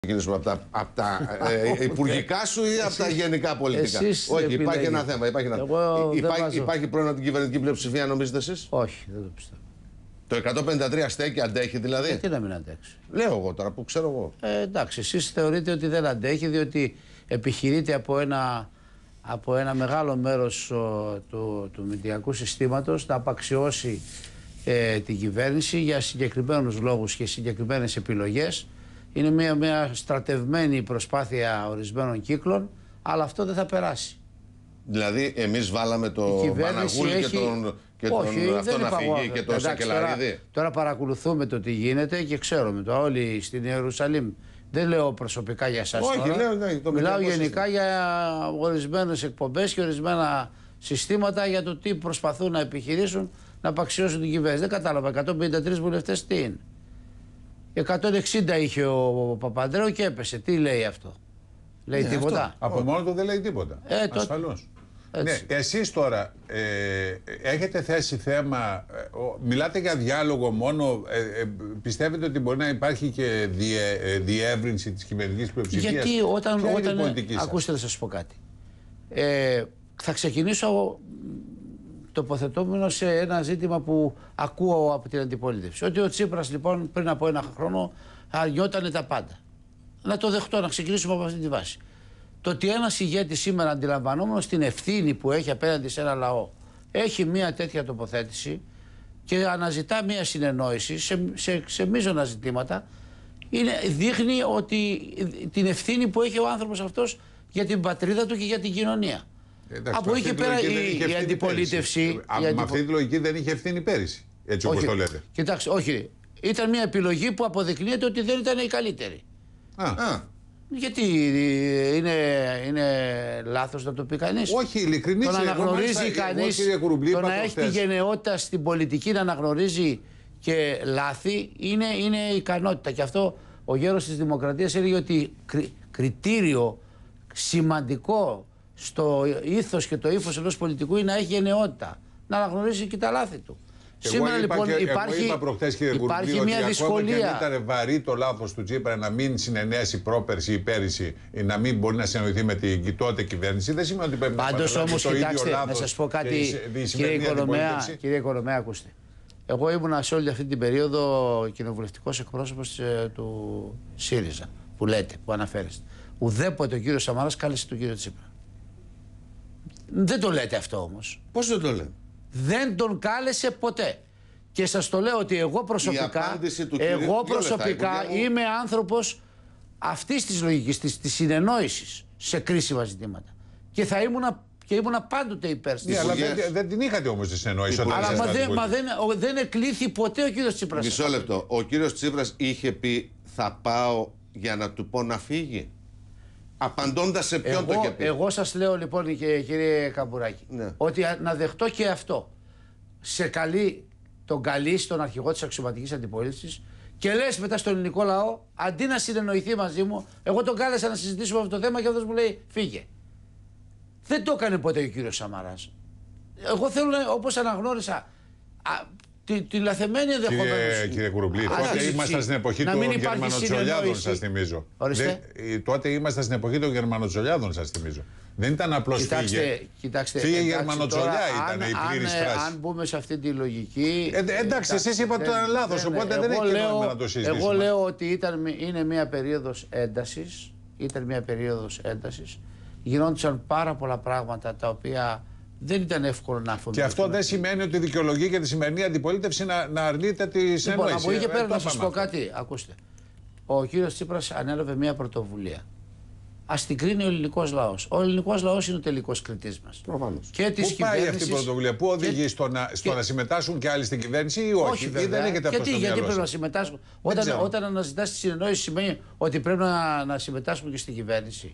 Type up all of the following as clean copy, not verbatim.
ξεκινήσουμε από τα υπουργικά σου ή από τα γενικά πολιτικά? Όχι, υπάρχει ένα θέμα. Υπάρχει πρόβλημα με την κυβερνητική πλειοψηφία, νομίζετε εσείς? Όχι, δεν το πιστεύω. Το 153 στέκει, αντέχει δηλαδή? Γιατί να μην αντέξει? Λέω εγώ τώρα που ξέρω εγώ. Εντάξει, εσείς θεωρείτε ότι δεν αντέχει, διότι επιχειρείται από ένα μεγάλο μέρος του μηντιακού συστήματος να απαξιώσει την κυβέρνηση για συγκεκριμένους λόγους και συγκεκριμένες επιλογές. Είναι μια στρατευμένη προσπάθεια ορισμένων κύκλων, αλλά αυτό δεν θα περάσει. Δηλαδή, εμείς βάλαμε το Παναγούλη και τον αυτό να φύγει και τον Σακελαρίδη. Τώρα παρακολουθούμε το τι γίνεται και ξέρουμε το όλοι στην Ιερουσαλήμ. Δεν λέω προσωπικά για εσάς. Όχι, τώρα. Μιλάω γενικά για ορισμένες εκπομπές και ορισμένα συστήματα για το τι προσπαθούν να επιχειρήσουν να απαξιώσουν την κυβέρνηση. Δεν κατάλαβα. 153 βουλευτές τι είναι? 160 είχε ο Παπανδρέου και έπεσε. Τι λέει αυτό? Λέει τίποτα? Αυτό. Από μόνο του δεν λέει τίποτα. Ασφαλώς. Ναι, εσείς τώρα έχετε θέσει θέμα, μιλάτε για διάλογο μόνο, πιστεύετε ότι μπορεί να υπάρχει και διεύρυνση της κυβερνητικής πλειοψηφίας? Γιατί όταν ακούστε να σας πω κάτι. Θα ξεκινήσω τοποθετούμενο σε ένα ζήτημα που ακούω από την αντιπολίτευση. Ότι ο Τσίπρας λοιπόν πριν από ένα χρόνο αρνιότανε τα πάντα. Να το δεχτώ, να ξεκινήσουμε από αυτή τη βάση. Το ότι ένας ηγέτης σήμερα, αντιλαμβανόμενος την ευθύνη που έχει απέναντι σε ένα λαό, έχει μια τέτοια τοποθέτηση και αναζητά μια συνεννόηση σε μείζωνα ζητήματα, δείχνει ότι την ευθύνη που έχει ο άνθρωπος αυτός για την πατρίδα του και για την κοινωνία. Εντάξει, από εκεί πέρα η αντιπολίτευση. Με αυτή τη λογική δεν είχε ευθύνη πέρυσι, έτσι όπως το λέτε. Κοιτάξτε, όχι. Ήταν μια επιλογή που αποδεικνύεται ότι δεν ήταν η καλύτερη. Γιατί είναι λάθος να το πει κανείς? Όχι, ειλικρινής. Το να αναγνωρίζει κανείς, το να έχει τη γενναιότητα στην πολιτική, να αναγνωρίζει και λάθη, είναι ικανότητα. Και αυτό ο γέρος της Δημοκρατίας έλεγε ότι κριτήριο σημαντικό στο ήθος και το ύφος ενός πολιτικού είναι να έχει γενναιότητα, να αναγνωρίζει και τα λάθη του. Σήμερα λοιπόν είπα προχτές, κύριε Κουρμπή, ότι μια δυσκολία. Ακόμα και αν ήταν βαρύ το λάθος του Τσίπρα να μην συνενέσει πρόπερση ή πέρυσι, να μην μπορεί να συνεννοηθεί με την τότε κυβέρνηση, δεν σημαίνει ότι πρέπει να πάντως όμως, κοιτάξτε, να σας πω κάτι, κύριε Οικονομέα, ακούστε. Εγώ ήμουν σε όλη αυτή την περίοδο κοινοβουλευτικός εκπρόσωπος του ΣΥΡΙΖΑ, που λέτε, που αναφέρεστε. Ουδέποτε ο κύριος Σαμαράς κάλεσε τον κύριο Τσίπρα. Δεν το λέτε αυτό όμως. Πώς δεν το λέτε? Δεν τον κάλεσε ποτέ. Και σας το λέω ότι εγώ προσωπικά είμαι άνθρωπος αυτής της λογικής, της συνεννόησης σε κρίσιμα ζητήματα. Και θα ήμουνα πάντοτε υπέρ της. Αλλά δεν την είχατε όμως τη συνεννόηση. Αλλά δεν εκλήθη ποτέ ο κύριος Τσίπρας. Μισό λεπτό. Ο κύριος Τσίπρας είχε πει θα πάω για να του πω να φύγει? Απαντώντας σε ποιον το είχε πει? Εγώ σας λέω λοιπόν, κύριε Καμπουράκη, ότι να δεχτώ και αυτό. Τον καλεί στον αρχηγό της αξιωματικής αντιπολίτευσης και λες μετά στον ελληνικό λαό, αντί να συνεννοηθεί μαζί μου, εγώ τον κάλεσα να συζητήσουμε αυτό το θέμα και αυτός μου λέει φύγε. Δεν το έκανε ποτέ ο κύριος Σαμαράς. Εγώ θέλω, όπως αναγνώρισα τη λαθεμένη ενδεχομένως. Κύριε Κουρουμπλή, τότε ήμασταν στην εποχή των Γερμανοτσολιάδων, σας θυμίζω. Τότε ήμασταν στην εποχή των Γερμανοτσολιάδων, σας θυμίζω. Δεν ήταν απλώς φύγε. Φύγε η Γερμανοτσολιά ήταν η πλήρης φράση. Αν μπούμε σε αυτή τη λογική. Εντάξει, εσείς είπατε ότι ήταν λάθος, οπότε δεν έχει νόημα να το συζητήσουμε. Εγώ λέω ότι είναι μια περίοδος έντασης. Ήταν μια περίοδος έντασης. Γινόντουσαν πάρα πολλά πράγματα τα οποία δεν ήταν εύκολο να αφομοιωθούν. Και αυτό δεν σημαίνει ότι δικαιολογεί και τη σημερινή αντιπολίτευση να αρνείται τη συνεννόηση. Από εκεί και πέρα να σας πω κάτι. Ακούστε. Ο κύριος Τσίπρας ανέλαβε μια πρωτοβουλία. Ας την κρίνει ο ελληνικός λαός. Ο ελληνικός λαός είναι ο τελικός κριτής μας. Προφανώς. Πού πάει αυτή η πρωτοβουλία, πού οδηγεί στο να συμμετάσχουν και άλλοι στην κυβέρνηση ή όχι? Βέβαια. Δεν έχετε αυτό στο γιατί πρέπει να συμμετάσχουν? Όταν αναζητάς τη συνεννόηση σημαίνει ότι πρέπει να συμμετάσχουν και στην κυβέρνηση.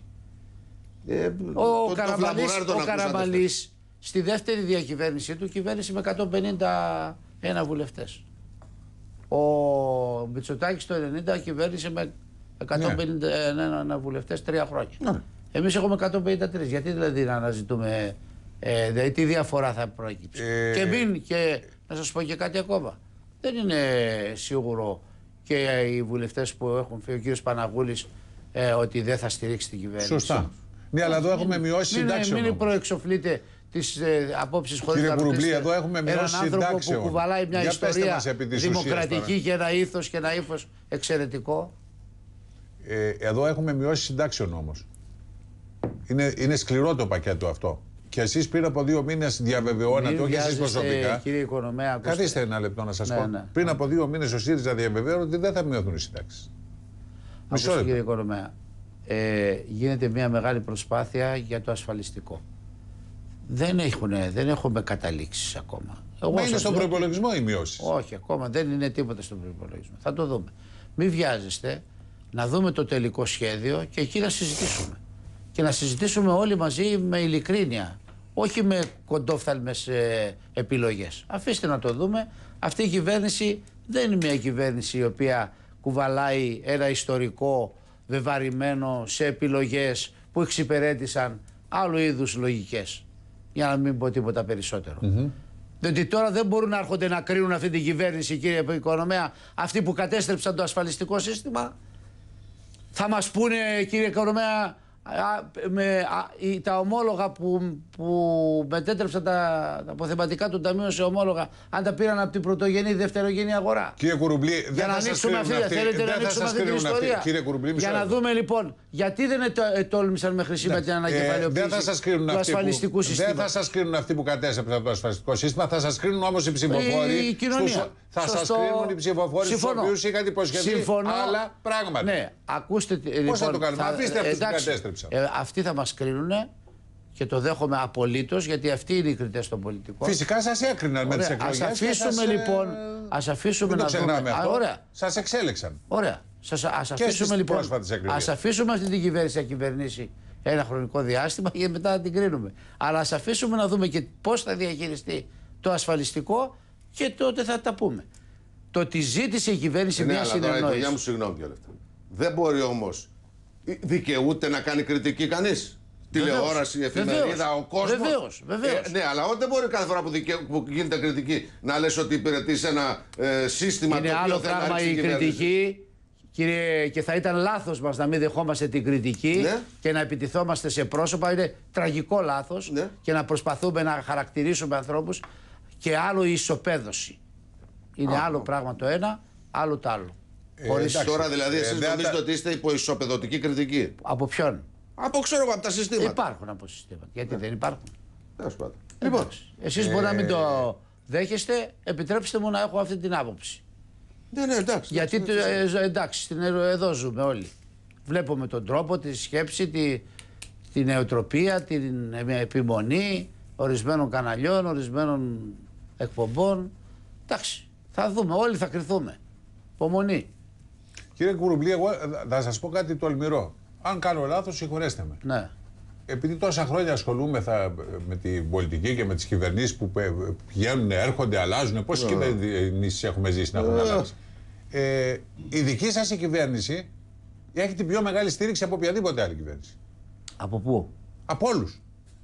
Ο Καραμανλής στη δεύτερη διακυβέρνησή του κυβέρνησε με 151 βουλευτές. Ο Μητσοτάκης το 1990 κυβέρνησε με 151 βουλευτές 3 χρόνια. Εμείς έχουμε 153. Γιατί δηλαδή να αναζητούμε, τι διαφορά θα προκύψει? Και να σας πω και κάτι ακόμα. Δεν είναι σίγουρο και οι βουλευτές που έχουν φύγει, ο κύριος Παναγούλης ότι δεν θα στηρίξει την κυβέρνηση. Σωστά. Ναι, αλλά εδώ έχουμε μειώσει συντάξεων. Μην προεξοφλείτε τις απόψεις χωρίς να ρωτήσετε. Κύριε Κουρουμπλή, εδώ έχουμε μειώσει έναν άνθρωπο που κουβαλάει μια ιστορία δημοκρατική και ένα ήθος και ένα ύφος εξαιρετικό. Εδώ έχουμε μειώσει συντάξεων όμως. Είναι σκληρό το πακέτο αυτό. Και εσείς πριν από 2 μήνες διαβεβαιώνατε, όχι εσείς προσωπικά. Κύριε Οικονομέα, καθίστε ένα λεπτό να σας πω. Ναι. Πριν από 2 μήνες ο ΣΥΡΙΖΑ διαβεβαίωνε ότι δεν θα μειωθούν οι συντάξεις. Μισό λεπτό. Κύριε Οικονομέα, γίνεται μια μεγάλη προσπάθεια για το ασφαλιστικό. Δεν έχουμε καταλήξεις ακόμα. Μα είναι στον προϋπολογισμό οι μειώσεις. Όχι, ακόμα δεν είναι τίποτα στον προϋπολογισμό. Θα το δούμε. Μην βιάζεστε, να δούμε το τελικό σχέδιο και εκεί να συζητήσουμε. Και να συζητήσουμε όλοι μαζί με ειλικρίνεια. Όχι με κοντόφθαλμες επιλογές. Αφήστε να το δούμε. Αυτή η κυβέρνηση δεν είναι μια κυβέρνηση η οποία κουβαλάει ένα ιστορικό βεβαρημένο σε επιλογές που εξυπηρέτησαν άλλου είδους λογικές. Για να μην πω τίποτα περισσότερο. Διότι τώρα δεν μπορούν να έρχονται να κρίνουν αυτή την κυβέρνηση, κύριε Οικονομέα, αυτοί που κατέστρεψαν το ασφαλιστικό σύστημα. Θα μας πούνε, κύριε Οικονομέα, τα ομόλογα που μετέτρεψαν τα αποθεματικά του Ταμείου σε ομόλογα, αν τα πήραν από την πρωτογενή, δευτερογενή αγορά. Κύριε Κουρουμπλή, για να ανοίξουμε θέλετε να ανοίξουμε αυτή την ιστορία. Για να δούμε λοιπόν, γιατί δεν τόλμησαν μέχρι σήμερα την ανακεφαλαιοποίηση του ασφαλιστικού συστήματος. Δεν θα σας κρίνουν αυτοί που κατέστρεψαν το ασφαλιστικό σύστημα, θα σας κρίνουν όμως οι ψηφοφόροι. Θα σας κρίνουν οι ψηφοφόροι στους οποίους είχατε υποσχεθεί άλλα πράγματα. Ναι, ακούστε. Πώς θα το κάνουμε, αφήστε αυτούς που κατέστρεψαν. Αυτοί θα μας κρίνουν και το δέχομαι απολύτως, γιατί αυτοί είναι οι κριτές των πολιτικών. Φυσικά σας έκριναν με τις εκλογές. Ας αφήσουμε λοιπόν. Ας αφήσουμε να δούμε. Ωραία. Σας εξέλεξαν. Ωραία. Ας αφήσουμε λοιπόν. Ας αφήσουμε αυτή την κυβέρνηση να κυβερνήσει ένα χρονικό διάστημα και μετά να την κρίνουμε. Αλλά ας αφήσουμε να δούμε και πώς θα διαχειριστεί το ασφαλιστικό και τότε θα τα πούμε. Το ότι ζήτησε η κυβέρνηση μια συνεννόηση. Συγγνώμη για λεπτά. Δεν μπορεί όμως. Δικαιούται να κάνει κριτική κανείς. Τηλεόραση, εφημερίδα, ο κόσμος. Βεβαίως. Ναι, αλλά δεν μπορεί κάθε φορά που γίνεται κριτική να λες ότι υπηρετείς ένα σύστημα. Είναι άλλο πράγμα η κριτική, κύριε, και θα ήταν λάθος μας να μην δεχόμαστε την κριτική, ναι, και να επιτιθόμαστε σε πρόσωπα. Είναι τραγικό λάθος, ναι, και να προσπαθούμε να χαρακτηρίσουμε ανθρώπους, και άλλο η ισοπαίδωση. Είναι άλλο πράγμα το ένα, άλλο το άλλο. Τώρα δηλαδή εσείς νομίζετε ότι είστε υπό ισοπεδωτική κριτική. Από ποιον? Από τα συστήματα. Υπάρχουν από συστήματα. Γιατί δεν υπάρχουν? Τέλος πάντων. Λοιπόν, εσείς μπορεί να μην το δέχεστε, επιτρέψτε μου να έχω αυτή την άποψη. Ναι, εντάξει. Γιατί εντάξει, εδώ ζούμε όλοι. Βλέπουμε τον τρόπο, τη σκέψη, την νοοτροπία, την επιμονή ορισμένων καναλιών, ορισμένων εκπομπών. Εντάξει, θα δούμε, όλοι θα κρυθούμε. Υπομονή. Κύριε Κουρουμπλή, εγώ θα σας πω κάτι τολμηρό. Αν κάνω λάθος, συγχωρέστε με. Ναι. Επειδή τόσα χρόνια ασχολούμεθα με την πολιτική και με τις κυβερνήσεις που πηγαίνουν, έρχονται, αλλάζουν, πόσες κυβερνήσεις έχουμε ζήσει να έχουν αλλάξει. Η δική σας η κυβέρνηση έχει την πιο μεγάλη στήριξη από οποιαδήποτε άλλη κυβέρνηση. Από πού? Από όλους.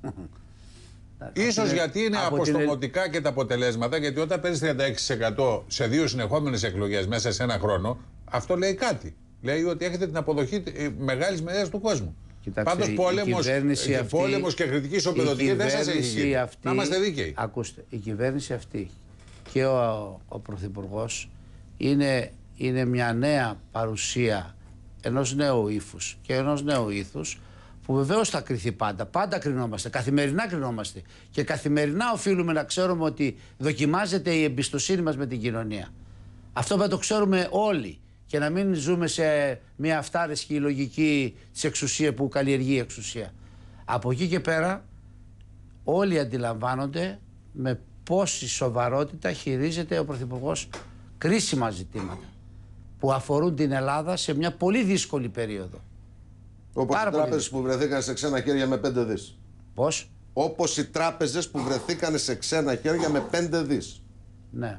Ίσως γιατί είναι αποστομωτικά και τα αποτελέσματα, γιατί όταν παίρνεις 36% σε 2 συνεχόμενες εκλογές μέσα σε ένα χρόνο, αυτό λέει κάτι. Λέει ότι έχετε την αποδοχή μεγάλης μερίδας του κόσμου. Πάντως πόλεμος και κριτική ισοπεδωτική δεν σας έχει γίνει. Να είμαστε δίκαιοι. Ακούστε, η κυβέρνηση αυτή και ο Πρωθυπουργός είναι μια νέα παρουσία ενός νέου ύφους και ενός νέου ήθους, που βεβαίως θα κριθεί πάντα. Πάντα κρινόμαστε. Καθημερινά κρινόμαστε. Και καθημερινά οφείλουμε να ξέρουμε ότι δοκιμάζεται η εμπιστοσύνη μας με την κοινωνία. Αυτό θα το ξέρουμε όλοι. Και να μην ζούμε σε μια αυτάρεσκη λογική της εξουσίας που καλλιεργεί η εξουσία. Από εκεί και πέρα όλοι αντιλαμβάνονται με πόση σοβαρότητα χειρίζεται ο Πρωθυπουργός κρίσιμα ζητήματα που αφορούν την Ελλάδα σε μια πολύ δύσκολη περίοδο. Όπως οι τράπεζες που βρεθήκαν σε ξένα χέρια με 5 δις. Πώς? Όπως οι τράπεζες που βρεθήκαν σε ξένα χέρια με 5 δις. Ναι.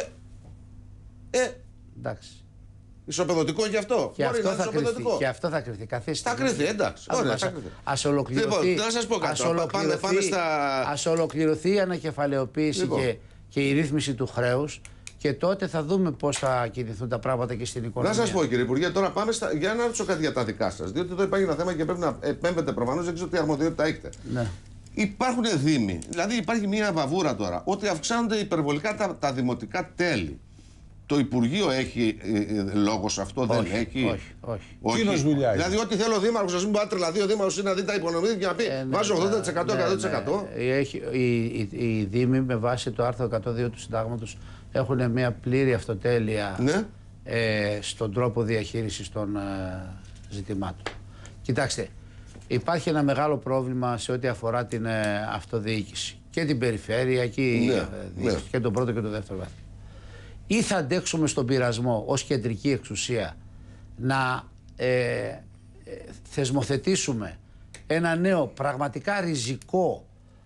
Εντάξει. Ισοπεδωτικό και αυτό. Και αυτό θα κρυθεί. Και αυτό θα κρυθεί. Καθίστε. Θα κρυθεί, εντάξει. Ας ολοκληρωθεί. Λοιπόν, να σας πω κάτι. Ας ολοκληρωθεί η ανακεφαλαιοποίηση και η ρύθμιση του χρέους, Και τότε θα δούμε πώς θα κινηθούν τα πράγματα και στην οικονομία. Να σας πω, κύριε Υπουργέ, τώρα πάμε για να ρωτήσω κάτι για τα δικά σας. Διότι εδώ υπάρχει ένα θέμα και πρέπει να επέμβετε προφανώς, δεν ξέρω τι αρμοδιότητα έχετε. Ναι. Υπάρχουν δήμοι, δηλαδή υπάρχει μια βαβούρα τώρα, ότι αυξάνονται υπερβολικά τα δημοτικά τέλη. Το Υπουργείο έχει λόγο σε αυτό, δεν έχει? Όχι. Κοινός δουλειά. Δηλαδή, ό,τι θέλω ο Δήμαρχος, ας μην πάει να τρελαθεί ο Δήμαρχος ή να δει τα υπονομίδια και να πει βάζω 80%, 100%. Οι Δήμοι με βάση το άρθρο 102 του Συντάγματος έχουν μια πλήρη αυτοτέλεια στον τρόπο διαχείρισης των ζητημάτων. Κοιτάξτε, υπάρχει ένα μεγάλο πρόβλημα σε ό,τι αφορά την αυτοδιοίκηση και την περιφέρειακη διοίκηση και τον πρώτο και τον δεύτερο βαθμό. Ή θα αντέξουμε στον πειρασμό ως κεντρική εξουσία να θεσμοθετήσουμε ένα νέο πραγματικά ριζικό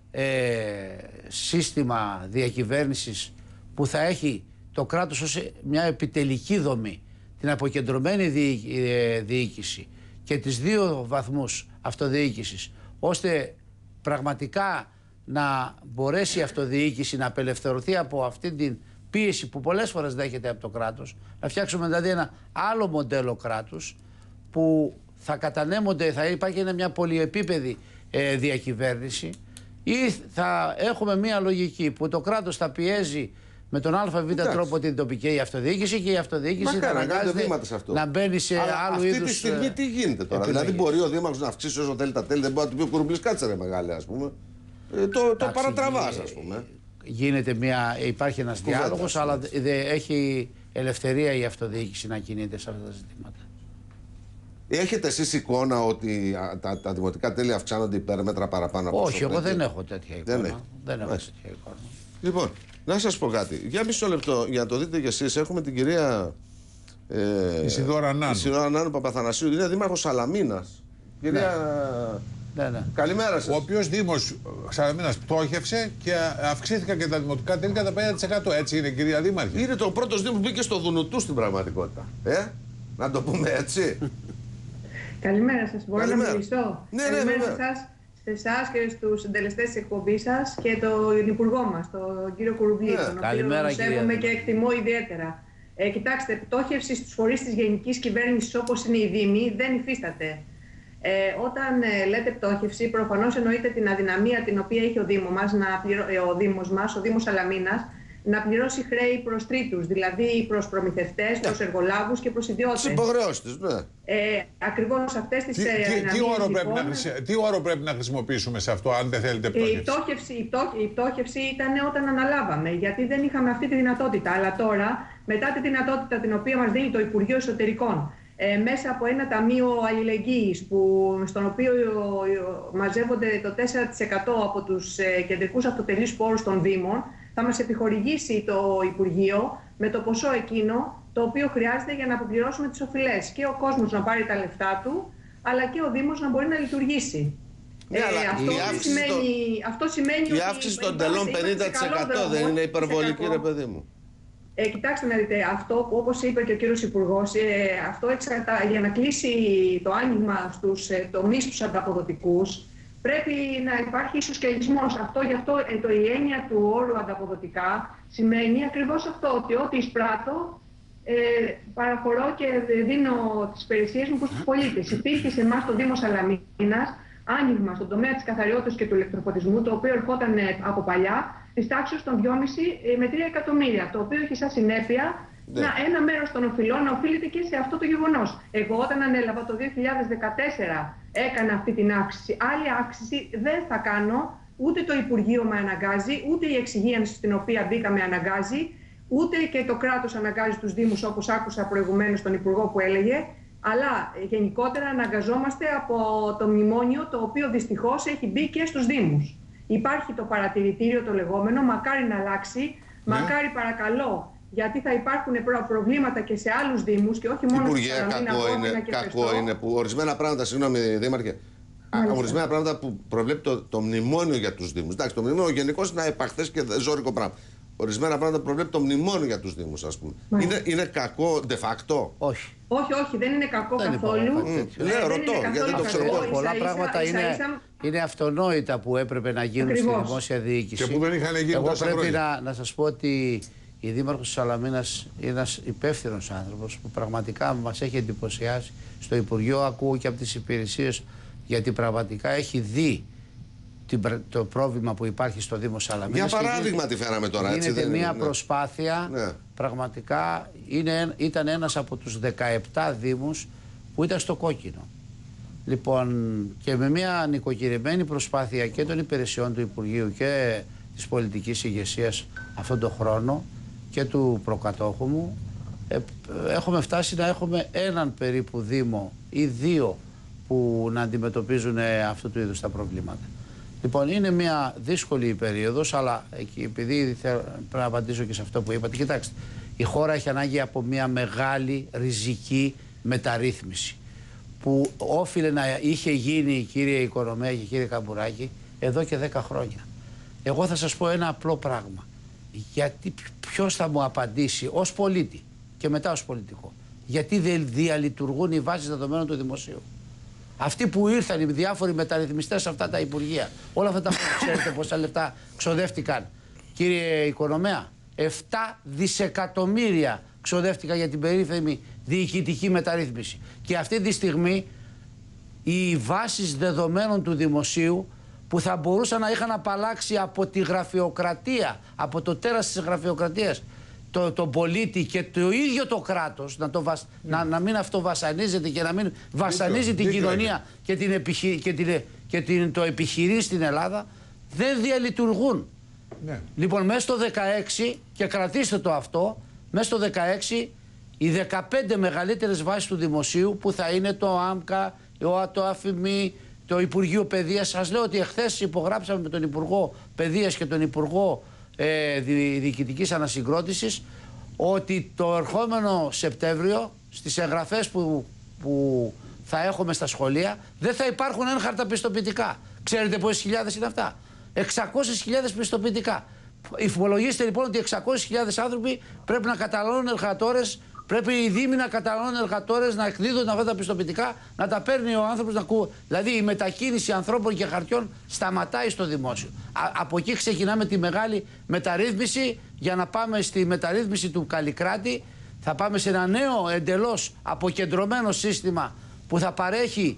σύστημα διακυβέρνησης που θα έχει το κράτος ως μια επιτελική δομή, την αποκεντρωμένη διοίκηση και τις δύο βαθμούς αυτοδιοίκησης, ώστε πραγματικά να μπορέσει η αυτοδιοίκηση να απελευθερωθεί από αυτή την πίεση που πολλές φορές δέχεται από το κράτος, να φτιάξουμε δηλαδή ένα άλλο μοντέλο κράτους που θα κατανέμονται, θα υπάρχει μια πολυεπίπεδη διακυβέρνηση, ή θα έχουμε μια λογική που το κράτος θα πιέζει με τον ΑΒ τρόπο την τοπική αυτοδιοίκηση και η αυτοδιοίκηση θα αναγκάζεται να μπαίνει σε άλλου είδους. Αυτή τη στιγμή τι γίνεται τώρα? Δηλαδή, μπορεί ο Δήμαρχος να αυξήσει όσο θέλει τα τέλη, δεν μπορεί να του πει ο Κουρουμπλής κάτσε ρε μεγάλε, ας πούμε. Το παρατραβάς, ας πούμε. Υπάρχει ένας διάλογος, αλλά έχει ελευθερία η αυτοδιοίκηση να κινείται σε αυτά τα ζητήματα. Έχετε εσείς εικόνα ότι τα δημοτικά τέλη αυξάνονται υπέρμετρα παραπάνω από Όχι, εγώ δεν έχω τέτοια εικόνα. Δεν έχω τέτοια εικόνα. Λοιπόν, να σας πω κάτι. Για μισό λεπτό, για να το δείτε κι εσείς, έχουμε την κυρία Ισιδώρα Νάνου Παπαθανασίου, είναι δήμαρχος Σαλαμίνας. Κυρία... Ναι. Καλημέρα σας. Ο οποίος Δήμος Σαλαμίνας πτώχευσε και αυξήθηκαν και τα δημοτικά τέλη κατά 50%. Έτσι είναι, κυρία Δήμαρχε? Είναι το πρώτος Δήμος που μπήκε στο Δουνουτού στην πραγματικότητα. Να το πούμε έτσι. Καλημέρα σας. Μπορώ να μιλήσω? Ναι, καλημέρα σε εσάς και στους συντελεστές της εκπομπής σας και τον Υπουργό μας, τον κύριο Κουρουμπλή, τον οποίο σέβομαι και εκτιμώ ιδιαίτερα. Κοιτάξτε, πτώχευση στους φορείς της γενικής κυβέρνησης όπως είναι οι Δήμοι δεν υφίσταται. Όταν λέτε πτώχευση, προφανώς εννοείται την αδυναμία την οποία έχει ο Δήμος μας, ο Δήμος Σαλαμίνας, να πληρώσει χρέη προς τρίτους, δηλαδή προς προμηθευτές, προς εργολάβους και προς ιδιώτες. Τις υποχρεώσεις, ναι. Ακριβώς αυτές τις αδυναμίες. Τι όρο πρέπει να χρησιμοποιήσουμε σε αυτό, αν δεν θέλετε πτώχευση? Η πτώχευση ήταν όταν αναλάβαμε, γιατί δεν είχαμε αυτή τη δυνατότητα. Αλλά τώρα, μετά τη δυνατότητα την οποία μας δίνει το Υπουργείο Εσωτερικών, μέσα από ένα ταμείο αλληλεγγύης στον οποίο μαζεύονται το 4% από τους κεντρικούς αυτοτελείς πόρους των Δήμων, θα μας επιχορηγήσει το Υπουργείο με το ποσό εκείνο το οποίο χρειάζεται για να αποπληρώσουμε τις οφειλές. Και ο κόσμος να πάρει τα λεφτά του, αλλά και ο Δήμος να μπορεί να λειτουργήσει. Αυτό σημαίνει ότι η αύξηση των τελών 50% δεν είναι υπερβολική, ρε παιδί μου? Κοιτάξτε να δείτε, αυτό που όπως είπε και ο κύριος Υπουργός, αυτό για να κλείσει το άνοιγμα στους τομείς τους ανταποδοτικούς, πρέπει να υπάρχει ισοσκελισμός. Γι' αυτό η έννοια του όρου ανταποδοτικά σημαίνει ακριβώς αυτό, ότι ό,τι εισπράττω παραχωρώ και δίνω τις υπηρεσίες μου προς τους πολίτες. Υπήρχε σε εμάς το Δήμο Σαλαμίνας άνοιγμα στον τομέα της καθαριότητας και του ηλεκτροφωτισμού, το οποίο ερχόταν από παλιά της τάξης των 2,5 με 3 εκατομμύρια, το οποίο έχει σαν συνέπεια ένα μέρος των οφειλών να οφείλεται και σε αυτό το γεγονός. Εγώ όταν ανέλαβα το 2014 έκανα αυτή την αύξηση. Άλλη αύξηση δεν θα κάνω, ούτε το Υπουργείο με αναγκάζει, ούτε η εξυγίανση στην οποία μπήκαμε αναγκάζει, ούτε και το κράτος αναγκάζει τους Δήμους, όπως άκουσα προηγουμένως τον Υπουργό που έλεγε, αλλά γενικότερα αναγκαζόμαστε από το μνημόνιο, το οποίο δυστυχώς έχει μπει και στους Δήμους. Υπάρχει το παρατηρητήριο το λεγόμενο, μακάρι να αλλάξει, μακάρι παρακαλώ, γιατί θα υπάρχουν προβλήματα και σε άλλους Δήμους και όχι μόνο Υπουργέ, κακό είναι που ορισμένα πράγματα, συγγνώμη Δήμαρχε, ορισμένα πράγματα που προβλέπει το μνημόνιο για τους Δήμους. Εντάξει, το μνημόνιο γενικώς είναι επαχθές και ζώρικο πράγμα. Ορισμένα πράγματα που προβλέπει το μνημόνιο για τους Δήμους, ας πούμε. Είναι κακό de facto? Όχι. Όχι, δεν είναι κακό καθόλου. Λέω, ρωτώ, γιατί δεν το ξέρω. Πολλά πράγματα είναι αυτονόητα που έπρεπε να γίνουν στη δημόσια διοίκηση. Και που δεν είχαν γίνει. Εγώ πρέπει να σας πω ότι η Δήμαρχος της Σαλαμίνας είναι ένας υπεύθυνος άνθρωπος που πραγματικά μας έχει εντυπωσιάσει. Στο Υπουργείο ακούω και από τις υπηρεσίες, γιατί πραγματικά έχει δει το πρόβλημα που υπάρχει στο Δήμο Σαλαμίνας. Για παράδειγμα τι φέραμε τώρα, έτσι δεν είναι? Μια προσπάθεια, πραγματικά ήταν ένας από τους 17 Δήμους που ήταν στο κόκκινο. Λοιπόν, και με μια νοικοκυρεμένη προσπάθεια και των υπηρεσιών του Υπουργείου και της πολιτικής ηγεσίας αυτόν τον χρόνο και του προκατόχου μου, έχουμε φτάσει να έχουμε έναν περίπου Δήμο ή δύο που να αντιμετωπίζουν αυτού του είδους τα προβλήματα. Λοιπόν, είναι μια δύσκολη περίοδος, αλλά επειδή πρέπει να απαντήσω και σε αυτό που είπατε, κοιτάξτε, η χώρα έχει ανάγκη από μια μεγάλη ριζική μεταρρύθμιση που όφιλε να είχε γίνει, κύριε Οικονομέα και κύριε Καμπουράκη, εδώ και 10 χρόνια. Εγώ θα σας πω ένα απλό πράγμα. Γιατί ποιος θα μου απαντήσει ως πολίτη και μετά ως πολιτικό? Γιατί δεν διαλειτουργούν οι βάσεις δεδομένων του δημοσίου? Αυτοί που ήρθαν, οι διάφοροι μεταρρυθμιστές σε αυτά τα υπουργεία, όλα αυτά τα χρόνια, ξέρετε πόσα λεφτά ξοδεύτηκαν, κύριε Οικονομέα? 7 δισεκατομμύρια ξοδεύτηκαν για την περίφημη διοικητική μεταρρύθμιση. Και αυτή τη στιγμή οι βάσεις δεδομένων του δημοσίου που θα μπορούσαν να είχαν απαλλάξει από τη γραφειοκρατία, από το τέρας της γραφειοκρατίας, τον πολίτη και το ίδιο το κράτος, να μην αυτοβασανίζεται και να μην βασανίζει την κοινωνία και το επιχειρεί στην Ελλάδα, δεν διαλειτουργούν. Ναι. Λοιπόν, μέσα στο 16, και κρατήστε το αυτό, μέσα στο 16 οι 15 μεγαλύτερες βάσεις του δημοσίου, που θα είναι το ΆΜΚΑ, το ΑΦΜΗ, το Υπουργείο Παιδείας. Σας λέω ότι εχθές υπογράψαμε με τον Υπουργό Παιδείας και τον Υπουργό Διοικητικής Ανασυγκρότησης ότι το ερχόμενο Σεπτέμβριο στις εγγραφές που θα έχουμε στα σχολεία δεν θα υπάρχουν έγχαρτα πιστοποιητικά. Ξέρετε πόσες χιλιάδες είναι αυτά? 600.000 πιστοποιητικά. Υπολογίστε λοιπόν ότι 600.000 άνθρωποι πρέπει να καταναλώνουν εργατόρες. Πρέπει οι Δήμοι να καταναλώνουν εργατόρες, να εκδίδουν αυτά τα πιστοποιητικά, να τα παίρνει ο άνθρωπος να ακούει. Δηλαδή η μετακίνηση ανθρώπων και χαρτιών σταματάει στο δημόσιο. Από εκεί ξεκινάμε τη μεγάλη μεταρρύθμιση για να πάμε στη μεταρρύθμιση του Καλλικράτη. Θα πάμε σε ένα νέο εντελώς αποκεντρωμένο σύστημα που θα παρέχει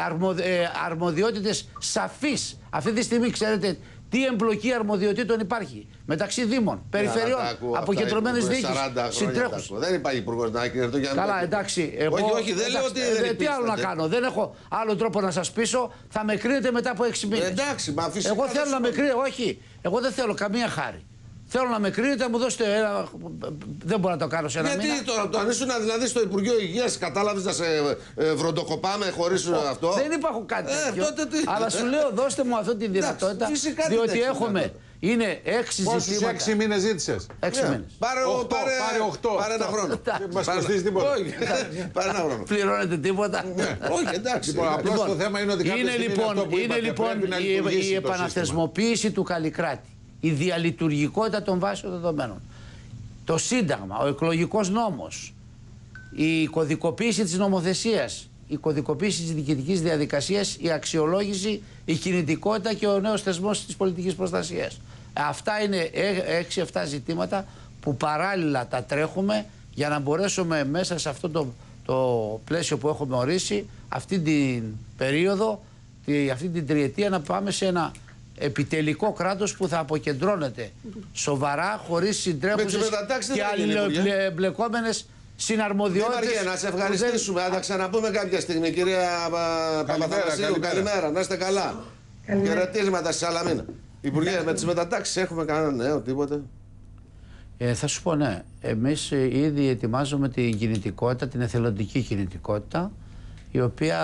αρμοδιότητες σαφείς. Αυτή τη στιγμή ξέρετε τι εμπλοκή αρμοδιοτήτων υπάρχει μεταξύ Δήμων, περιφερειών, αποκεντρωμένες διοίκησης, συντρέχους. Δεν υπάρχει υπουργός να κερδίσει για να. Καλά, εντάξει. Εγώ, όχι, δεν λέω ότι δεν τι άλλο να κάνω. Δεν έχω άλλο τρόπο να σας πείσω. Θα με κρίνετε μετά από 6 μήνες. Εντάξει, μα φυσικά. Εγώ θέλω να με κρίνετε. Όχι, εγώ δεν θέλω καμία χάρη. Θέλω να με κρίνετε, να μου δώσετε ένα. Δεν μπορώ να το κάνω σε ένα μήνα. Γιατί τώρα, το αν ήσουν δηλαδή στο Υπουργείο Υγείας, κατάλαβες να σε βροντοκοπάμε χωρίς αυτό? Δεν υπάρχουν κάτι τέτοιο. Αλλά σου λέω, δώστε μου αυτή τη δυνατότητα. Διότι έχουμε. Είναι 6 ζητήματα. Πόσους 6 μήνες ζήτησες? 6 μήνες. Πάρε 8. Πάρε ένα χρόνο. Μας κοστίζει τίποτα. Πάρε ένα χρόνο. Πληρώνετε τίποτα? Όχι, εντάξει. Απλώς το θέμα είναι ότι είναι λοιπόν η επαναθεσμοποίηση του Καλλικράτη. Η διαλειτουργικότητα των βάσεων δεδομένων. Το Σύνταγμα, ο εκλογικός νόμος, η κωδικοποίηση της νομοθεσίας, η κωδικοποίηση της διοικητικής διαδικασίας, η αξιολόγηση, η κινητικότητα και ο νέος θεσμός της πολιτικής προστασίας. Αυτά είναι 6-7 ζητήματα που παράλληλα τα τρέχουμε για να μπορέσουμε μέσα σε αυτό το πλαίσιο που έχουμε ορίσει αυτή την περίοδο, αυτή την τριετία, να πάμε σε ένα επιτελικό κράτος που θα αποκεντρώνεται σοβαρά, χωρίς συντρέχουσες και αλληλοεμπλεκόμενες συναρμοδιότητες. Να σε ευχαριστήσουμε. Θα τα ξαναπούμε κάποια στιγμή, κυρία Παπαθανασίου. Καλημέρα, να είστε καλά. Χαιρετίσματα στη Σαλαμίνα. Υπουργέ, με τις μετατάξεις έχουμε κανένα νέο, τίποτε? Θα σου πω, ναι. Εμείς ήδη ετοιμάζουμε την κινητικότητα, την εθελοντική κινητικότητα, η οποία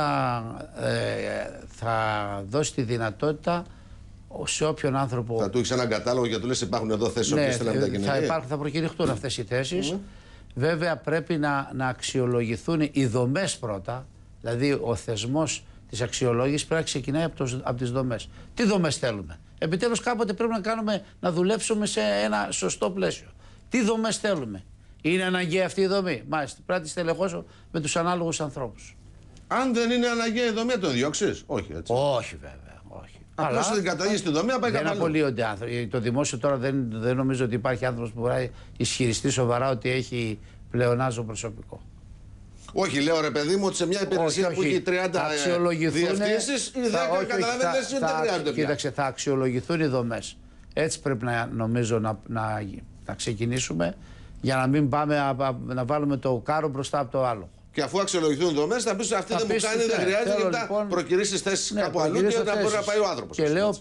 θα δώσει τη δυνατότητα σε όποιον άνθρωπο. Θα του έχεις έναν κατάλογο για να του λες υπάρχουν εδώ θέσεις οποίες θέλουν να μετακινηθεί. Θα προκηρυχτούν αυτές οι θέσεις. Βέβαια πρέπει να αξιολογηθούν οι δομές πρώτα. Δηλαδή ο θεσμός της αξιολόγησης πρέπει να ξεκινάει από τις δομές. Τι δομές θέλουμε? Επιτέλους κάποτε πρέπει να δουλέψουμε σε ένα σωστό πλαίσιο. Τι δομές θέλουμε? Είναι αναγκαία αυτή η δομή? Μάλιστα. Πρέπει να τη στελεχώσω με τους ανάλογους ανθρώπους. Αν δεν είναι αναγκαία η δομή, το διώξεις? Όχι, έτσι. Όχι, βέβαια. Όχι. Απλώς την καταγεί στην δομή, να πάει κάπου αλλού. Δεν απολύονται άνθρωποι. Το δημόσιο τώρα δεν νομίζω ότι υπάρχει άνθρωπος που μπορεί να ισχυριστεί σοβαρά ότι έχει πλεονάζον προσωπικό. Όχι, λέω ρε παιδί μου ότι σε μια υπηρεσία που έχει 30 διευθύνσεις, οι 10 καταλαβαίνετε ότι δεν χρειάζονται πια. Κοίταξε, θα αξιολογηθούν οι δομές. Έτσι πρέπει νομίζω να ξεκινήσουμε, για να μην πάμε να βάλουμε το κάρο μπροστά από το άλλο. Και αφού αξιολογηθούν οι δομές, θα πεις αυτή δεν μου κάνει, δεν χρειάζεται, και μετά προκυρίσεις θέσεις κάπου αλλού και να μπορεί να πάει ο άνθρωπος. Και λέω,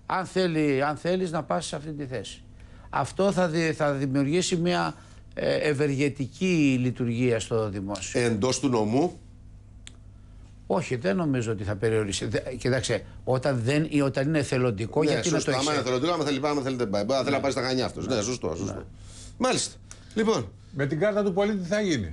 αν θέλεις να πας σε αυτή τη θέση. Αυτό θα δημιουργήσει μια ευεργετική λειτουργία στο δημόσιο. Εντός του νομού. Όχι, δεν νομίζω ότι θα περιοριστεί. Κοιτάξτε, όταν είναι εθελοντικό, ναι, γιατί σωστό, να το έχεις. Αν είναι εθελοντικό, άμα θέλει πάμε, θέλετε πάει. Θέλει να πάει στα Χανιά αυτός. Ναι, σωστό. Μάλιστα. Λοιπόν. Με την κάρτα του πολίτη τι θα γίνει?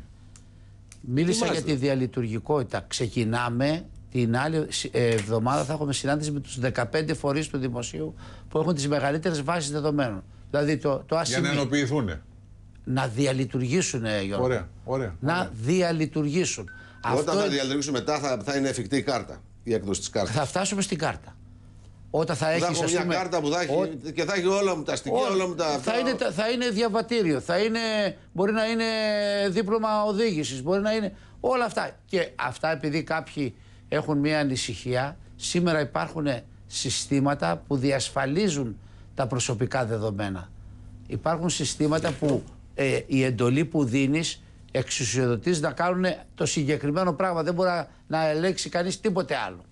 Μίλησα για τη διαλειτουργικότητα. Ξεκινάμε την άλλη εβδομάδα, θα έχουμε συνάντηση με τους 15 φορείς του δημοσίου που έχουν τις μεγαλύτερες βάσεις δεδομένων. Δηλαδή το για να ενοποιηθούν. Να διαλειτουργήσουν, Γιώργο. Ωραία. Να διαλειτουργήσουν. Όταν θα διαλειτουργήσουν μετά θα είναι εφικτή η κάρτα, η έκδοση της κάρτας. Θα φτάσουμε στην κάρτα. Όταν θα έχεις μια κάρτα που θα έχει και θα έχει όλα μου τα στοιχεία, όλα μου τα. Θα είναι διαβατήριο, μπορεί να είναι δίπλωμα οδήγησης, μπορεί να είναι όλα αυτά. Και αυτά επειδή κάποιοι έχουν μια ανησυχία, σήμερα υπάρχουν συστήματα που διασφαλίζουν τα προσωπικά δεδομένα. Υπάρχουν συστήματα που η εντολή που δίνεις εξουσιοδοτείς να κάνουν το συγκεκριμένο πράγμα. Δεν μπορεί να ελέγξει κανείς τίποτε άλλο.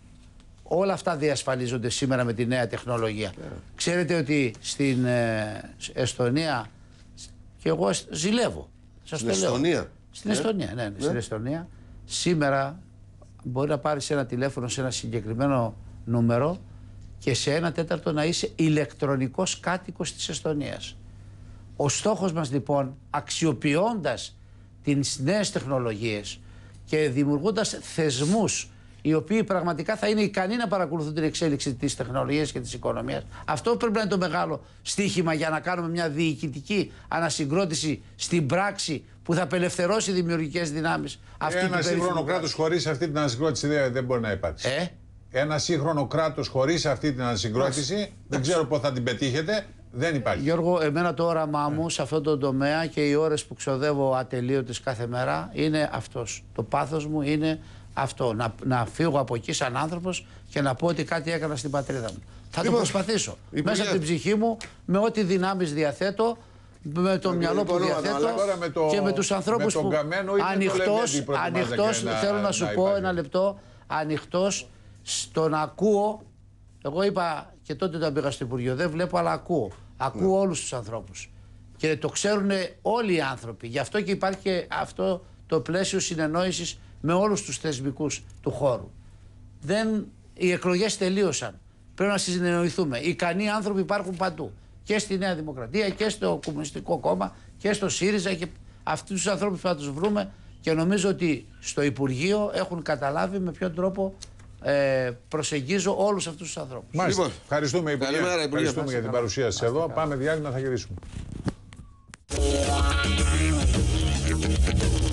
Όλα αυτά διασφαλίζονται σήμερα με τη νέα τεχνολογία. Ξέρετε ότι στην Εστονία, και εγώ ζηλεύω. Στην Εστονία. Στην Εστονία, ναι. Στην Εστονία. Σήμερα μπορεί να πάρεις ένα τηλέφωνο σε ένα συγκεκριμένο νούμερο και σε 1/4 να είσαι ηλεκτρονικός κάτοικος της Εστονίας. Ο στόχος μας λοιπόν, αξιοποιώντας τις νέες τεχνολογίες και δημιουργώντας θεσμούς οι οποίοι πραγματικά θα είναι ικανοί να παρακολουθούν την εξέλιξη της τεχνολογίας και της οικονομίας. Αυτό πρέπει να είναι το μεγάλο στίχημα για να κάνουμε μια διοικητική ανασυγκρότηση στην πράξη που θα απελευθερώσει δημιουργικές δυνάμεις. Ένα σύγχρονο κράτος χωρίς αυτή την ανασυγκρότηση δεν μπορεί να υπάρξει. Ένα σύγχρονο κράτος χωρίς αυτή την ανασυγκρότηση, δεν ξέρω πώς θα την πετύχετε. Δεν υπάρχει. Γιώργο, εμένα το όραμά μου σε αυτό το τομέα και οι ώρες που ξοδεύω ατελείωτες κάθε μέρα είναι αυτός. Το πάθος μου είναι αυτό. Να φύγω από εκεί σαν άνθρωπος και να πω ότι κάτι έκανα στην πατρίδα μου. Θα το προσπαθήσω. Μέσα από την ψυχή μου, με ό,τι δυνάμεις διαθέτω, με το μυαλό που διαθέτω και με τους ανθρώπους που. Ανοιχτός, θέλω να σου πω ένα λεπτό, ανοιχτός στο να ακούω. Εγώ είπα και τότε όταν πήγα στο Υπουργείο, δεν βλέπω αλλά ακούω. Ακούω όλους τους ανθρώπους. Και το ξέρουν όλοι οι άνθρωποι. Γι' αυτό και υπάρχει και αυτό το πλαίσιο συνεννόησης με όλους τους θεσμικούς του χώρου. Οι εκλογές τελείωσαν. Πρέπει να συνεννοηθούμε. Ικανοί άνθρωποι υπάρχουν παντού. Και στη Νέα Δημοκρατία και στο Κομμουνιστικό Κόμμα και στο ΣΥΡΙΖΑ. Και αυτούς τους ανθρώπους θα τους βρούμε και νομίζω ότι στο Υπουργείο έχουν καταλάβει με ποιον τρόπο προσεγγίζω όλους αυτούς τους ανθρώπους. Μάλιστα. Λοιπόν, ευχαριστούμε, Υπουργέ. Ευχαριστούμε για την παρουσία σας εδώ. Πάμε διάλειμμα, θα γυρίσουμε.